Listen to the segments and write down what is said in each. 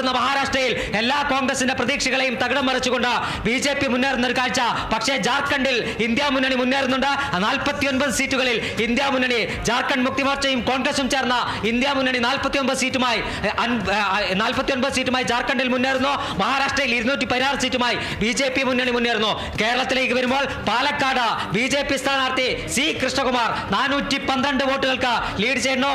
മുന്നേറുന്ന മഹാരാഷ്ട്രയിൽ എല്ലാ കോൺഗ്രസിന്റെ പ്രതീക്ഷകളെയും തകിടം മറിച്ചുകൊണ്ട് BJP മുന്നേറുന്ന ഒരു കാഴ്ച. പക്ഷേ ജാർഖണ്ഡിൽ ഇന്ത്യ മുന്നണി മുന്നേറുന്നുണ്ട്. 49 സീറ്റുകളിൽ ഇന്ത്യ മുന്നണി, ജാർഖണ്ഡ് മുക്തി മോർച്ചയും കോൺഗ്രസും ചേർന്ന ഇന്ത്യ മുന്നണി 49 സീറ്റുമായി ജാർഖണ്ഡിൽ മുന്നേറുന്നു. മഹാരാഷ്ട്രയിൽ 216 സീറ്റുമായി BJP മുന്നണി മുന്നേറുന്നു. കേരളത്തിലേക്ക് വരുമ്പോൾ പാലക്കാട് BJP സ്ഥാനാർത്ഥി C കൃഷ്ണകുമാർ 412 വോട്ടുകൾക്ക് ലീഡ് ചെയ്യുന്നു.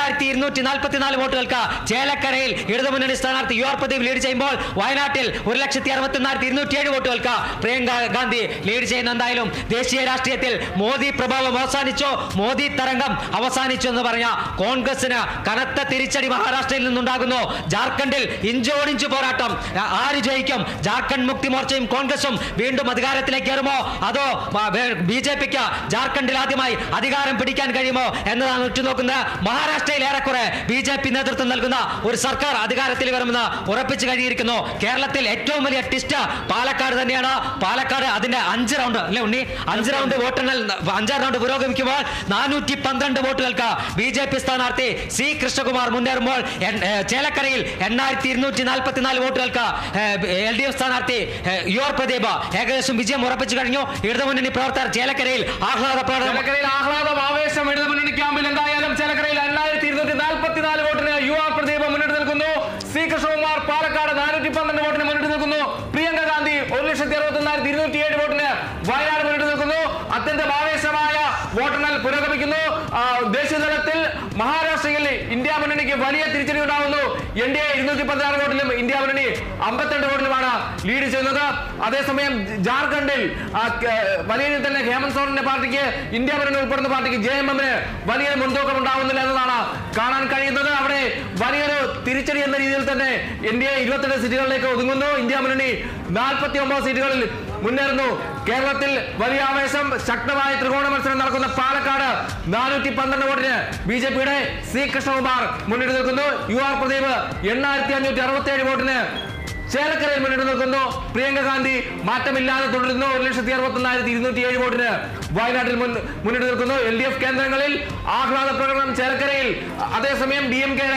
2244 വോട്ടുകൾക്ക്. ചേലക്കരയിൽ ഇടതുമുന്നണി സ്ഥാനാർത്ഥി UR പ്രദീപ് ലീഡ് ചെയ്യുമ്പോൾ വയനാട്ടിൽ 1,61,207 വോട്ടുകൾക്ക് പ്രിയങ്ക ഗാന്ധി ലീഡ് ചെയ്യുന്നു. എന്തായാലും ദേശീയ രാഷ്ട്രീയത്തിൽ മോദി പ്രഭാവം അവസാനിച്ചു, മോദി തരംഗം അവസാനിച്ചു എന്ന് പറഞ്ഞ കോൺഗ്രസിന് കനത്ത തിരിച്ചടി മഹാരാഷ്ട്രയിൽ നിന്നുണ്ടാകുന്നു. ജാർഖണ്ഡിൽ ഇഞ്ചോടിഞ്ച് പോരാട്ടം. ആര് ജയിക്കും? ജാർഖണ്ഡ് മുക്തി മോർച്ചയും കോൺഗ്രസും വീണ്ടും അധികാരത്തിലേക്ക് കയറുമോ, അതോ BJPക്ക് ജാർഖണ്ഡിൽ ആദ്യമായി അധികാരം പിടിക്കാൻ കഴിയുമോ എന്നതാണ് ഉറ്റുനോക്കുന്നത്. മഹാരാഷ്ട്രയിൽ ഏറെക്കുറെ BJP നേതൃത്വം നൽകുന്ന ഒരു സർക്കാർ അധികാരത്തിൽ വരുമെന്ന് ഉറപ്പിച്ചു കഴിഞ്ഞിരിക്കുന്നു. കേരളത്തിൽ ഏറ്റവും വലിയ ടിസ്റ്റ് പാലക്കാട് തന്നെയാണ്. പാലക്കാട് അതിന്റെ 5 റൗണ്ട് അല്ലെ ഉണ്ണി, 5 റൗണ്ട് വോട്ടെണ്ണൽ 5 റൗണ്ട് പുരോഗമിക്കുമ്പോൾ 412 വോട്ടുകൾക്ക് BJP സ്ഥാനാർത്ഥി C കൃഷ്ണകുമാർ മുന്നേറുമ്പോൾ ചേലക്കരയിൽ 8244 വോട്ടുകൾക്ക് LDF സ്ഥാനാർത്ഥി UR പ്രദീപ് ഏകദേശം വിജയം ഉറപ്പിച്ചു കഴിഞ്ഞു. ഇടതുമുന്നണി പ്രവർത്തകർ ചേലക്കരയിൽ ആഹ്ലാദം ആവേശം ഇടതുമുന്നണി ക്യാമ്പിൽ. എന്തായാലും ചേലക്കരയിൽ 8244 വോട്ടിന് UR പ്രദീപ് മുന്നിട്ട് നിൽക്കുന്നു. C കൃഷ്ണകുമാർ പാലക്കാട് 412 വോട്ടിന് മുന്നിട്ട് നിൽക്കുന്നു. പ്രിയങ്ക ഗാന്ധി 1,61,207 വോട്ടിന് വയനാട് മുന്നിട്ട് നിൽക്കുന്നു. അത്യന്തം ആവേശമായ വോട്ടെണ്ണൽ പുരോഗമിക്കുന്നു. ദേശീയ തലത്തിൽ മഹാരാഷ്ട്രയിൽ ഇന്ത്യ മുന്നണിക്ക് വലിയ തിരിച്ചടി ഉണ്ടാവുന്നു. NDA 216 വോട്ടിലും ഇന്ത്യ മുന്നണി 52 വോട്ടിലുമാണ് ലീഡ് ചെയ്യുന്നത്. അതേസമയം ജാർഖണ്ഡിൽ വലിയ രീതിയിൽ തന്നെ ഹേമന്ത് സോറന്റെ പാർട്ടിക്ക്, ഇന്ത്യ മുന്നണി ഉൾപ്പെടുന്ന പാർട്ടിക്ക് JMMന് വലിയ മുൻതൂക്കം ഉണ്ടാവുന്നില്ല എന്നതാണ് കാണാൻ കഴിയുന്നത്. അവിടെ വലിയൊരു തിരിച്ചടി എന്ന രീതിയിൽ തന്നെ NDA 22 സീറ്റുകളിലേക്ക് ഒതുങ്ങുന്നു. ഇന്ത്യ മുന്നണി 49 സീറ്റുകളിൽ മുന്നേറുന്നു. കേരളത്തിൽ വലിയ ആവേശം, ശക്തമായ ത്രികോണ മത്സരം നടക്കുന്ന പാലക്കാട് 412 വോട്ടിന് BJPയുടെ C കൃഷ്ണകുമാർ മുന്നിട്ട് നിൽക്കുന്നു. UR പ്രദീപ് 8567 വോട്ടിന് ചേലക്കരയിൽ മുന്നിട്ട് നിൽക്കുന്നു. പ്രിയങ്ക ഗാന്ധി മാറ്റമില്ലാതെ തുടരുന്നു. 1,61,207 വോട്ടിന് വയനാട്ടിൽ മുന്നിട്ട് നിൽക്കുന്നു. LDF കേന്ദ്രങ്ങളിൽ ആഹ്ലാദ പ്രകടനം ചേലക്കരയിൽ. അതേസമയം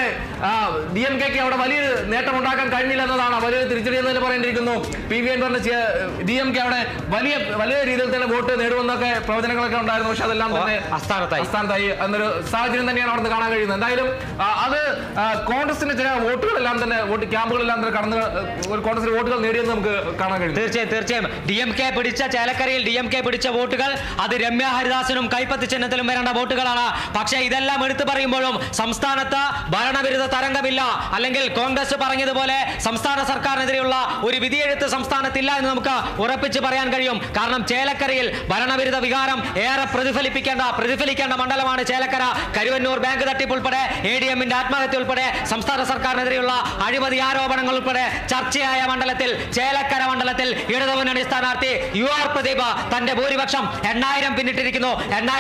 DMKക്ക് അവിടെ വലിയ നേട്ടം ഉണ്ടാക്കാൻ കഴിഞ്ഞില്ല എന്നതാണ് വലിയൊരു തിരിച്ചടി എന്ന് പറയേണ്ടിയിരിക്കുന്നു. PV അൻവറിന്റെ DMK അവിടെ വലിയ രീതിയിൽ തന്നെ വോട്ട് നേടുമെന്നൊക്കെ പ്രവചനങ്ങളൊക്കെ ഉണ്ടായിരുന്നു. പക്ഷെ അതെല്ലാം തന്നെ അസ്ഥാനത്തായി എന്നൊരു സാഹചര്യം തന്നെയാണ് അവിടെ കാണാൻ കഴിയുന്നത്. എന്തായാലും അത് കോൺഗ്രസിന്റെ ചില വോട്ടുകളെല്ലാം തന്നെ വോട്ട് ക്യാമ്പുകളെല്ലാം തന്നെ കടന്ന് കോൺഗ്രസിന് വോട്ടുകൾ നേടിയെന്ന് നമുക്ക് കാണാൻ കഴിയും. തീർച്ചയായും DMK പിടിച്ച ചേലക്കരയിൽ DMK പിടിച്ച വോട്ടുകൾ അത് രമ്യ ഹരിദാസനും കൈപ്പത്തി ചിഹ്നത്തിലും വരേണ്ട വോട്ടുകളാണ്. പക്ഷേ ഇതെല്ലാം എടുത്തു പറയുമ്പോഴും സംസ്ഥാനത്ത് ഭരണവിരുദ്ധ തരംഗമില്ല, അല്ലെങ്കിൽ കോൺഗ്രസ് പറഞ്ഞതുപോലെ സംസ്ഥാന സർക്കാരിനെതിരെയുള്ള ഒരു വിധിയെഴുത്ത് സംസ്ഥാനത്തില്ല എന്ന് നമുക്ക് ഉറപ്പിച്ച് പറയാൻ കഴിയും. കാരണം ചേലക്കരയിൽ ഭരണവിരുദ്ധ വികാരം ഏറെ പ്രതിഫലിക്കേണ്ട മണ്ഡലമാണ് ചേലക്കര. കരുവന്നൂർ ബാങ്ക് തട്ടിപ്പ് ഉൾപ്പെടെ ADMന്റെ ആത്മഹത്യ ഉൾപ്പെടെ സംസ്ഥാന സർക്കാരിനെതിരെയുള്ള അഴിമതി ആരോപണങ്ങൾ ഉൾപ്പെടെ ചർച്ചയായ മണ്ഡലത്തിൽ, ചേലക്കര മണ്ഡലത്തിൽ ഇടതുമുന്നണി സ്ഥാനാർത്ഥി UR പ്രദീപ് തന്റെ ഭൂരിപക്ഷം 8000 പിന്നിട്ടിരിക്കുന്നു.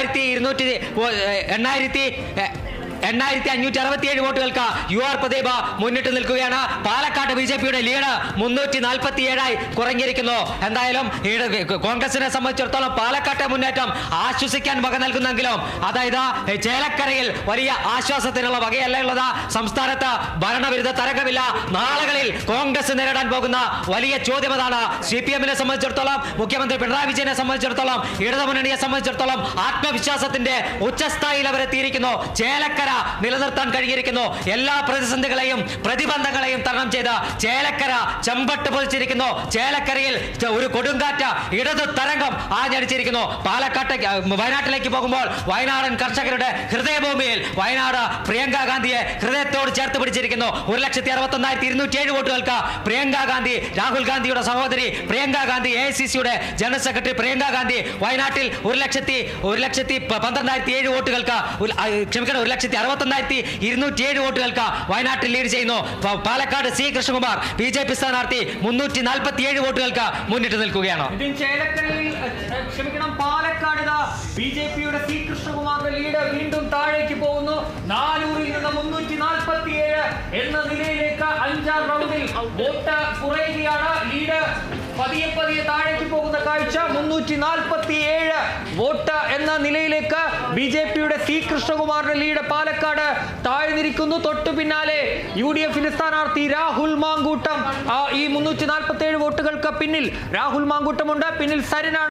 8567 വോട്ടുകൾക്ക് UR പ്രദീപ് മുന്നിട്ട് നിൽക്കുകയാണ്. പാലക്കാട് BJPയുടെ ലീഡ് 347 കുറഞ്ഞിരിക്കുന്നു. എന്തായാലും കോൺഗ്രസിനെ സംബന്ധിച്ചിടത്തോളം പാലക്കാട്ടെ മുന്നേറ്റം ആശ്വസിക്കാൻ വക നൽകുന്നെങ്കിലും അതായത് ചേലക്കരയിൽ വലിയ ആശ്വാസത്തിനുള്ള വകയല്ല ഉള്ളത്. സംസ്ഥാനത്ത് ഭരണവിരുദ്ധ തരംഗമില്ല. നാളുകളിൽ കോൺഗ്രസ് നേരിടാൻ പോകുന്ന വലിയ ചോദ്യം അതാണ്. CPMനെ സംബന്ധിച്ചിടത്തോളം, മുഖ്യമന്ത്രി പിണറായി വിജയനെ സംബന്ധിച്ചിടത്തോളം, ഇടതുമുന്നണിയെ സംബന്ധിച്ചിടത്തോളം ആത്മവിശ്വാസത്തിന്റെ ഉച്ചസ്ഥായിയിൽ അവരെത്തിയിരിക്കുന്നു. ചേലക്കര നിലനിർത്താൻ കഴിഞ്ഞിരിക്കുന്നു. എല്ലാ പ്രതിസന്ധികളെയും പ്രതിബന്ധങ്ങളെയും തരണം ചെയ്ത് ചേലക്കര ചെമ്പട്ട് പൊതിച്ചിരിക്കുന്നു. ചേലക്കരയിൽ ഒരു കൊടുങ്കാറ്റ് ഇടതു തരംഗം ആഞ്ഞടിച്ചിരിക്കുന്നു. വയനാട്ടിലേക്ക് പോകുമ്പോൾ വയനാടൻ കർഷകരുടെ ഹൃദയഭൂമിയിൽ വയനാട് പ്രിയങ്ക ഗാന്ധിയെ ഹൃദയത്തോട് ചേർത്ത് പിടിച്ചിരിക്കുന്നു. 1,61,207 വോട്ടുകൾക്ക് പ്രിയങ്ക ഗാന്ധി, രാഹുൽ ഗാന്ധിയുടെ സഹോദരി പ്രിയങ്ക ഗാന്ധി, AICCയുടെ ജനറൽ സെക്രട്ടറി പ്രിയങ്ക ഗാന്ധി വയനാട്ടിൽ 1,12,007 വോട്ടുകൾക്ക് 1,61,207 വോട്ടുകൾക്ക് വയനാട്ടിൽ ലീഡ് ചെയ്യുന്നു. പാലക്കാട് C കൃഷ്ണകുമാർ BJP സ്ഥാനാർത്ഥി 347 വോട്ടുകൾക്ക് മുന്നിട്ട് നിൽക്കുകയാണ്. പാലക്കാട് BJPയുടെ C കൃഷ്ണകുമാറിന്റെ ലീഡ് വീണ്ടും താഴേക്ക് പോകുന്നു. 400-ൽ നിന്ന് 347 എന്ന നിലയിലേക്ക് 5-ാം റൗണ്ടിൽ വോട്ട് കുറയുകയാണ്. ലീഡ് പതിയെ പതിയെ താഴേക്ക് പോകുന്ന കാഴ്ച. 347 വോട്ട് എന്ന നിലയിലേക്ക് BJPയുടെ സി കൃഷ്ണകുമാറിന്റെ ലീഡ് പാലക്കാട് താഴ്ന്നിരിക്കുന്നു. തൊട്ടു പിന്നാലെ UDFന്റെ സ്ഥാനാർത്ഥി രാഹുൽ മാങ്കൂട്ടം. ഈ 347 വോട്ടുകൾക്ക് പിന്നിൽ രാഹുൽ മാങ്കൂട്ടമുണ്ട്. പിന്നിൽ സരിനാണ്.